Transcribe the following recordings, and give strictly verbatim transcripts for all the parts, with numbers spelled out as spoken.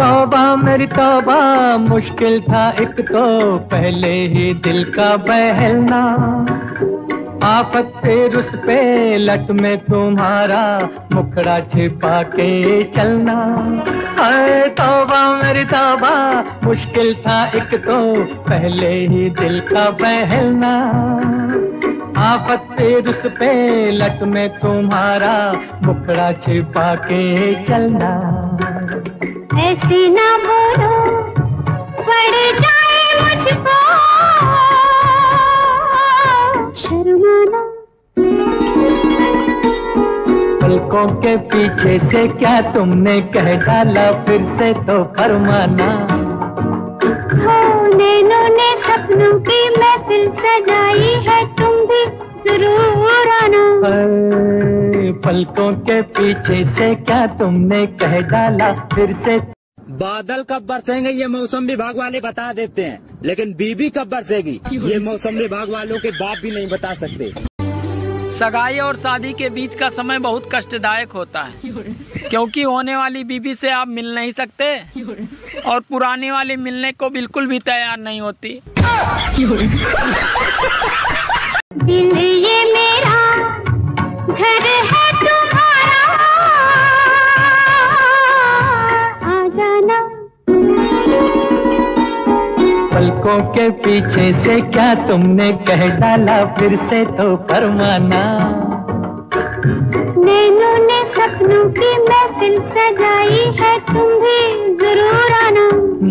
तौबा मेरी तौबा, मुश्किल था एक तो पहले ही दिल का बहलना। आफत पे रुस पे लट में तुम्हारा मुखड़ा छिपा के चलना। हाय तौबा मेरी तौबा, मुश्किल था एक तो पहले ही दिल का बहलना। आफत पे रुस पे लट में तुम्हारा मुखड़ा छिपा के चलना। ऐसे ना बोलो पड़ जाए मुझको शर्माना। पलकों के पीछे से क्या तुमने कह डाला, फिर से तो फरमाना। हो नैनों ने सपनों की महफिल सजाई है, तुम भी जरूर आना। पलकों के पीछे से क्या तुमने कह डाला, फिर से। बादल कब बरसेंगे ये मौसम विभाग वाले बता देते हैं, लेकिन बीबी कब बरसेगी ये मौसम विभाग वालों के बाप भी नहीं बता सकते। सगाई और शादी के बीच का समय बहुत कष्टदायक होता है, क्योंकि होने वाली बीबी से आप मिल नहीं सकते और पुराने वाली मिलने को बिल्कुल भी तैयार नहीं होती। दिल ये मेरा घर है तुम्हारा, आ जाना। पलकों के पीछे से क्या तुमने कह डाला, फिर से तो फरमाना। नैनों ने सपनों की महफिल सजाई है, तुम भी जरूर आना।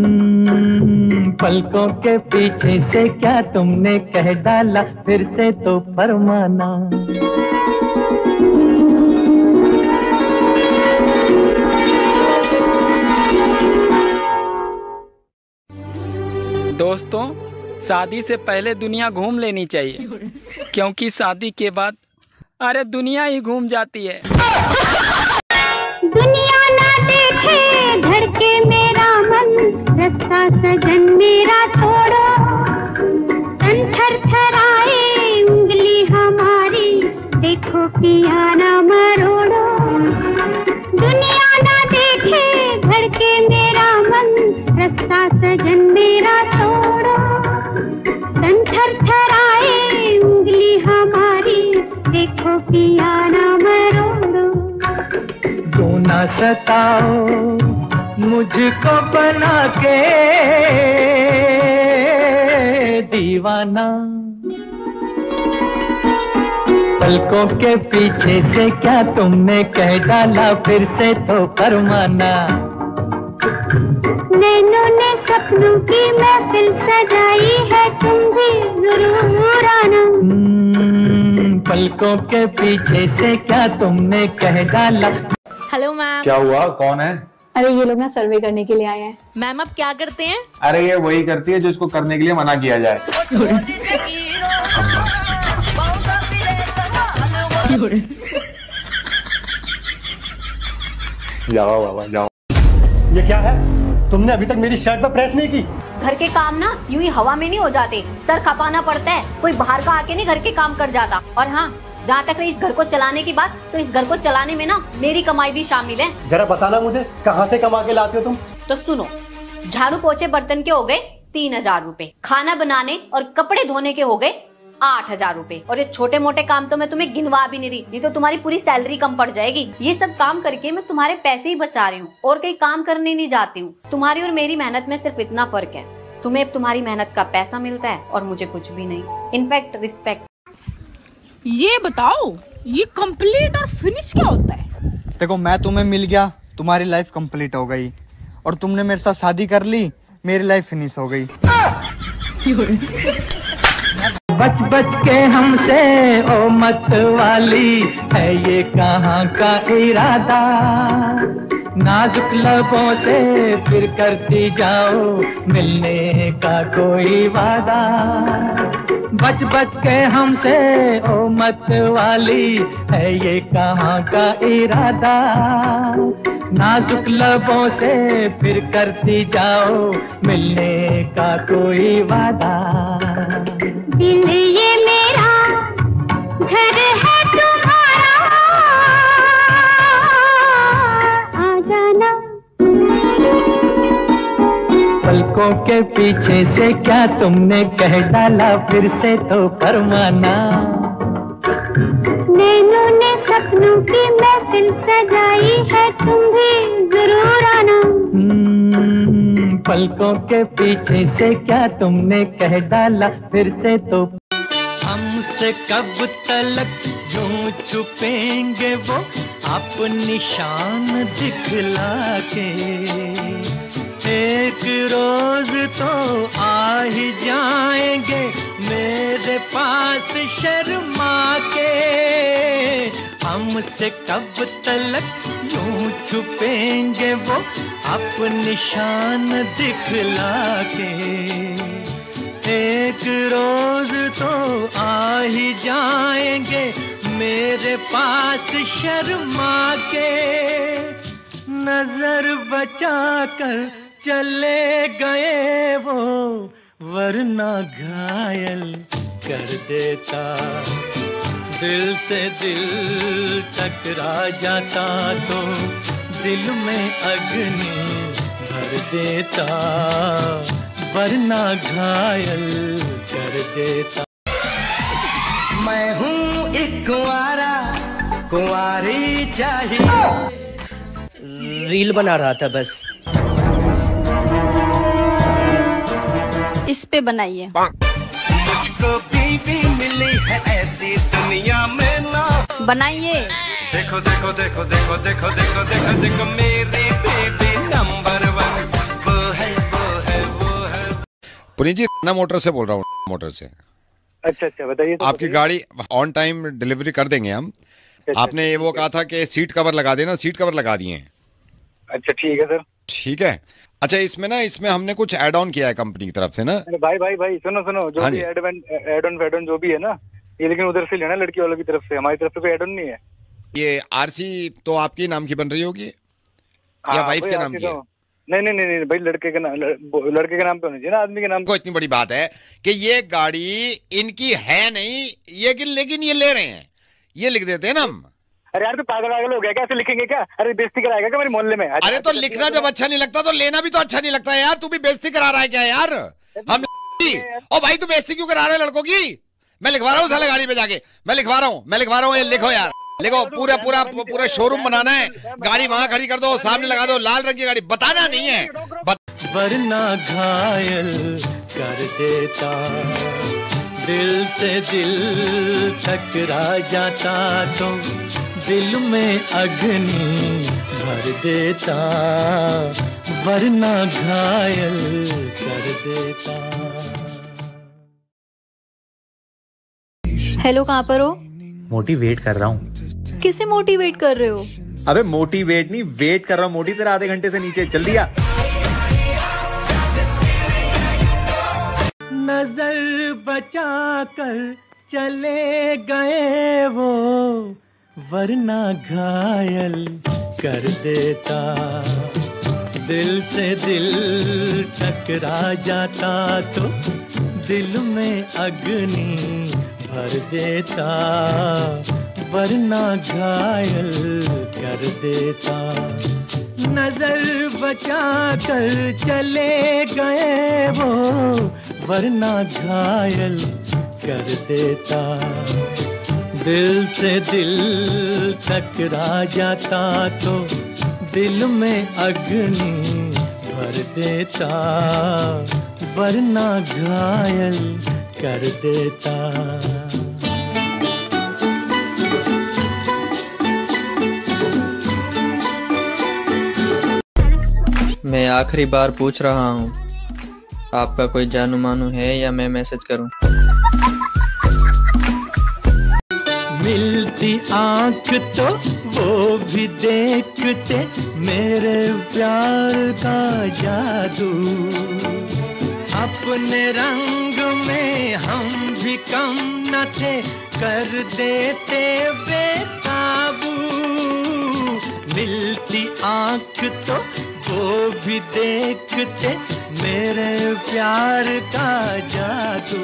पलकों के पीछे से क्या तुमने कह डाला, फिर से तो फरमाना। दोस्तों, शादी से पहले दुनिया घूम लेनी चाहिए, क्योंकि शादी के बाद अरे दुनिया ही घूम जाती है। दुनिया ना देखे धड़के मेरा मन, रास्ता सजन मेरा छोड़ो। तन थर थराए उंगली हमारी, देखो पिया ना मरोड़ो। दुनिया ना देखे धड़के मेरा मन, रास्ता सजन मेरा छोड़ो। तन थर थराए उंगली हमारी, देखो पिया ना मरोड़ो। तू ना सताओ मुझको बना के दीवाना। पलकों के पीछे से क्या तुमने कह डाला, फिर से तो फरमाना। नैनों ने सपनों की महफिल सजाई है, तुम भी जरूर आना। पलकों के पीछे से क्या तुमने कह डाला। Hello ma'am. क्या हुआ, कौन है? अरे ये लोग ना सर्वे करने के लिए आए हैं। मैम अब क्या करते हैं? अरे ये वही करती है जिसको करने के लिए मना किया जाए। जाओ बाबा जाओ। ये क्या है? तुमने अभी तक मेरी शर्ट पर प्रेस नहीं की। घर के काम ना यूं ही हवा में नहीं हो जाते, सर खपाना पड़ता है। कोई बाहर का आके नहीं घर के काम कर जाता। और हाँ, जहाँ तक रही इस घर को चलाने की बात, तो इस घर को चलाने में ना मेरी कमाई भी शामिल है। जरा बताना मुझे, कहाँ से कमा के लाते हो तुम? तो सुनो, झाड़ू पोछे बर्तन के हो गए तीन हजार रूपए, खाना बनाने और कपड़े धोने के हो गए आठ हजार रूपए, और ये छोटे मोटे काम तो मैं तुम्हें गिनवा भी नहीं रही, नहीं तो तुम्हारी पूरी सैलरी कम पड़ जाएगी। ये सब काम करके मैं तुम्हारे पैसे ही बचा रही हूँ और कहीं काम करने नहीं जाती हूँ। तुम्हारी और मेरी मेहनत में सिर्फ इतना फर्क है, तुम्हें तुम्हारी मेहनत का पैसा मिलता है और मुझे कुछ भी नहीं, इनफैक्ट रिस्पेक्ट। ये बताओ, ये कंप्लीट और फिनिश क्या होता है? देखो, मैं तुम्हें मिल गया, तुम्हारी लाइफ कंप्लीट हो गई, और तुमने मेरे साथ शादी कर ली, मेरी लाइफ फिनिश हो गई। बच बच के हमसे ओ मत वाली, है ये कहाँ का इरादा। नाजुक लबों से फिर करती जाओ मिलने का कोई वादा। बच बच के हमसे ओ मत वाली, है ये कहाँ का इरादा। नाजुक लबों से फिर करती जाओ मिलने का कोई वादा। दिल ये मेरा घर है तुम्हारा, आ जाना। पलकों के पीछे से क्या तुमने कह डाला, फिर से तो फरमाना। नैनों ने सपनों की महफिल सजाई है, तुम भी जरूर आना। पलकों के पीछे से क्या तुमने कह डाला, फिर से तो। हमसे कब तलक यूं छुपेंगे वो आप निशान दिखला के, एक रोज तो आ ही जाएंगे मेरे पास शर्मा के। हमसे कब तलक यूं छुपेंगे वो आप निशान दिखला के, एक रोज तो आ ही जाएंगे मेरे पास शर्मा के। नजर बचा कर चले गए वो, वरना घायल कर देता। दिल से दिल टकरा जाता तो दिल में अग्नि भर देता, वरना घायल कर देता। मैं हूँ एक कुंवारा, कुंवारी चाहिए। रील बना रहा था बस। इस पे बनाइए। मुझको बीवी मिली है ऐसी दुनिया में ना। बनाइए। देखो देखो देखो देखो देखो देखो देखो देखो मेरी बेबी नंबर वन, वो है वो है वो है। पुनीत जी, ना मोटर से बोल रहा हूँ, मोटर से। अच्छा अच्छा, बताइए। तो आपकी गाड़ी ऑन टाइम डिलीवरी कर देंगे हम। अच्छा, आपने वो कहा था कि सीट कवर लगा देना, सीट कवर लगा दिए हैं। अच्छा ठीक है सर। ठीक है। अच्छा, इसमें ना इसमें हमने कुछ ऐड ऑन किया है कंपनी की तरफ से ना। भाई भाई भाई सुनो सुनो, जो भी एड ऑन एड ऑन जो भी है ना, ये लेकिन उधर से लेना, लड़की वालों की तरफ से। हमारी तरफ से कोई एड ऑन नहीं है। ये आरसी तो आपके नाम की बन रही होगी या वाइफ के नाम की है? नहीं नहीं नहीं भाई, लड़के के नाम, लड़के के नाम पे होनी चाहिए ना, आदमी के नाम। को इतनी बड़ी बात है कि ये गाड़ी इनकी है नहीं, ये लेकिन ये ले रहे हैं, ये लिख देते हैं ना हम। अरे यार, तो पागल पागल हो गया क्या? ऐसे लिखेंगे क्या? अरे बेइज्जती कराएगा क्या मेरे मोहल्ले में? अरे तो लिखना जब अच्छा नहीं लगता तो लेना भी तो अच्छा नहीं लगता है यार। तू भी बेइज्जती करा रहा है क्या यार? हम ओ भाई, तू बेइज्जती क्यों करा रहा है लड़कों की? मैं लिखवा रहा हूँ साले गाड़ी पे जाके, मैं लिखवा रहा हूँ, मैं लिखवा रहा हूँ। ये लिखो यार, लिखो। पूरा पूरा पूरा शोरूम बनाना है, गाड़ी वहां खड़ी कर दो, सामने लगा दो लाल रंग की गाड़ी। बताना नहीं है, वरना घायल कर देता। दिल से दिल टकरा जाता तो दिल में अग्नि भर देता, वरना घायल कर देता। हेलो, कहाँ पर हो? मोटिवेट कर रहा हूँ। किसे मोटिवेट कर रहे हो? अबे मोटिवेट नहीं, वेट कर रहा हूँ। मोटी तेरा आधे घंटे से नीचे, जल्दी आ। नजर बचा कर चले गए वो, वरना घायल कर देता। दिल से दिल टकरा जाता तो दिल में अग्नि भर देता, वरना घायल कर देता। नजर बचा कर चले गए वो, वरना घायल कर देता। दिल से दिल टकरा जाता तो दिल में अग्नि भर देता, वरना घायल कर देता। मैं आखिरी बार पूछ रहा हूँ, आपका कोई जानू मानू है या मैं मैसेज करूँ? मिलती आंख तो वो भी देखते मेरे प्यार का जादू। अपने रंग में हम भी कम न थे, कर देते बेकाबू। मिलती आंख तो वो भी देखते मेरे प्यार का जादू।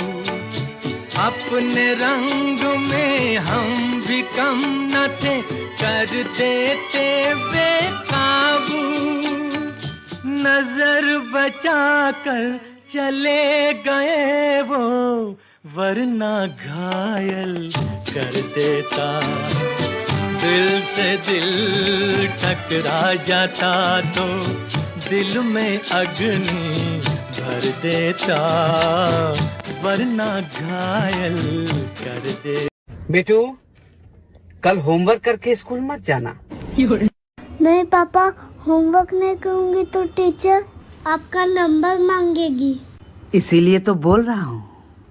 अपने रंग में हम भी कम न थे, कर देते बेकाबू। नजर बचा कर चले गए वो, वरना घायल कर देता। दिल से दिल टकरा जाता तो दिल में अग्नि भर देता, वरना घायल कर दे। बेटू, कल होमवर्क करके स्कूल मत जाना। नहीं पापा, होमवर्क नहीं करूँगी तो टीचर आपका नंबर मांगेगी। इसीलिए तो बोल रहा हूँ।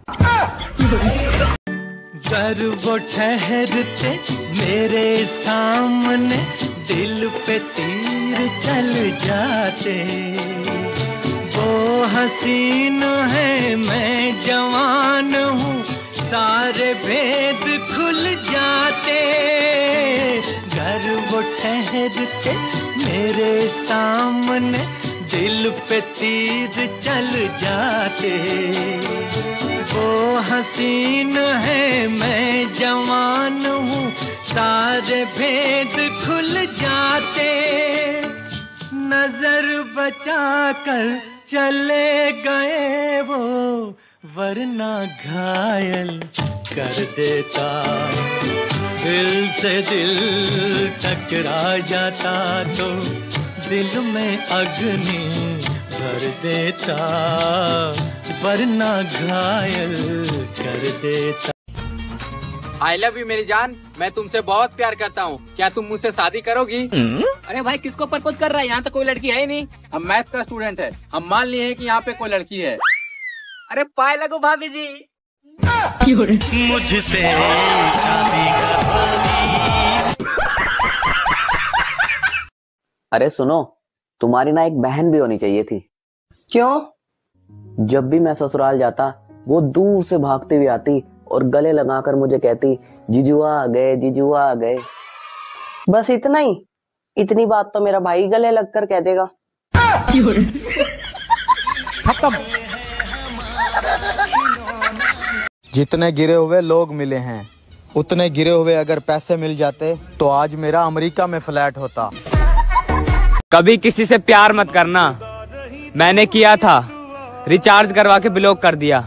गर वो ठहरते मेरे सामने, दिल पे तीर चल जाते। वो हसीन है मैं जवान हूँ, सारे भेद खुल जाते। घर वो ठहरते मेरे सामने, दिल पे तीर चल जाते। वो हसीन है मैं जवान हूँ, सारे भेद खुल जाते। नजर बचा कर चले गए वो, वरना घायल कर देता। दिल से दिल टकरा जाता तो दिल में अग्नि भर देता, वरना घायल कर देता। आई लव यू मेरी जान, मैं तुमसे बहुत प्यार करता हूँ, क्या तुम मुझसे शादी करोगी? अरे भाई किसको प्रपोज कर रहा है? यहाँ तो कोई लड़की है ही नहीं। हम मैथ का स्टूडेंट है, हम मान लिए हैं कि यहाँ पे कोई लड़की है। अरे पाए लगो भाभी जी। मुझसे शादी करवानी। अरे सुनो, तुम्हारी ना एक बहन भी होनी चाहिए थी। क्यों? जब भी मैं ससुराल जाता, वो दूर से भागती हुई आती और गले लगाकर मुझे कहती, जीजुआ आ गए, जीजुआ आ गए। बस इतना ही? इतनी बात तो मेरा भाई गले लगकर कह देगा। खत्म। जितने गिरे हुए लोग मिले हैं, उतने गिरे हुए अगर पैसे मिल जाते तो आज मेरा अमेरिका में फ्लैट होता। कभी किसी से प्यार मत करना, मैंने किया था, रिचार्ज करवा के ब्लॉक कर दिया।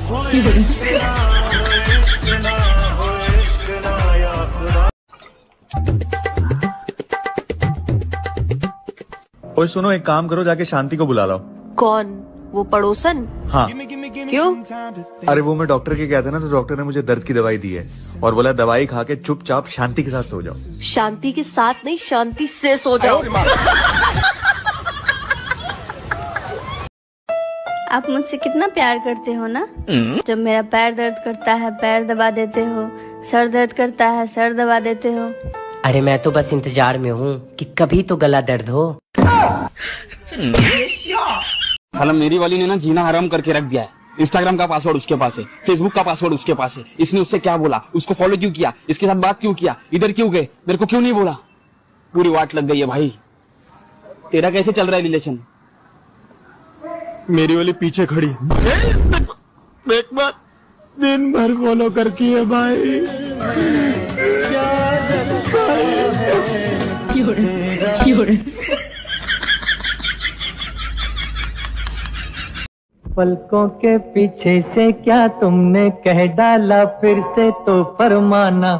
ओए सुनो, एक काम करो, जाके शांति को बुला लाओ। कौन? वो पड़ोसन? हाँ। क्यों? अरे वो मैं डॉक्टर के गया था ना, तो डॉक्टर ने मुझे दर्द की दवाई दी है और बोला दवाई खा के चुपचाप शांति के साथ सो जाओ। शांति के साथ नहीं, शांति से सो जाओ। आप मुझसे कितना प्यार करते हो ना? जब मेरा पैर दर्द करता है पैर दबा देते हो, सर दर्द करता है सर दबा देते हो। अरे मैं तो बस इंतजार में हूँ कि कभी तो गला दर्द हो। साला मेरी वाली ने ना जीना हराम करके रख दिया है। इंस्टाग्राम का पासवर्ड उसके पास है, फेसबुक का पासवर्ड उसके पास है। इसने उससे क्या बोला, उसको फॉलो क्यों किया, इसके साथ बात क्यों किया, इधर क्यों गए, मेरे को क्यों नहीं बोला? पूरी वाट लग गई है भाई। तेरा कैसे चल रहा है रिलेशन? मेरी वाली पीछे खड़ी देख बात दिन भर फॉलो करती है भाई। पलकों के पीछे से क्या तुमने कह डाला, फिर से तो फरमाना।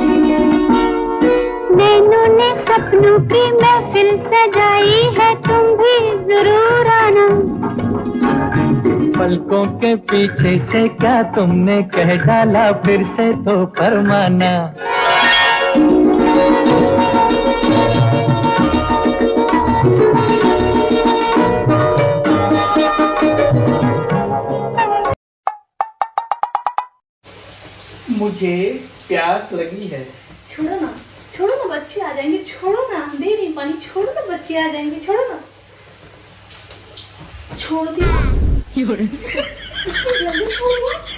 नैनों ने सपनों की महफिल सजाई है, तुम भी जरूर आना। पलकों के पीछे से क्या तुमने कह डाला, फिर से तो फरमाना। मुझे प्यास लगी है। छोड़ो ना, छोड़ो ना, बच्चे आ जाएंगे, छोड़ो ना, दे नहीं पानी, छोड़ो ना, बच्चे आ जाएंगे, छोड़ो ना, छोड़ दिया। जल्दी छोड़ दिया।